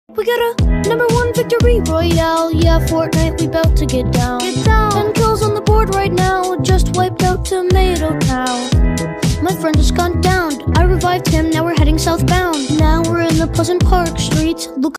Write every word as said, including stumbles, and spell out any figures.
We got a number one victory royale. Yeah, Fortnite, we bout to get down. Get down. Ten kills on the board right now. Just wiped out Tomato Town. My friend has gone down. I revived him, now we're heading southbound. Now we're in the Pleasant Park streets. Look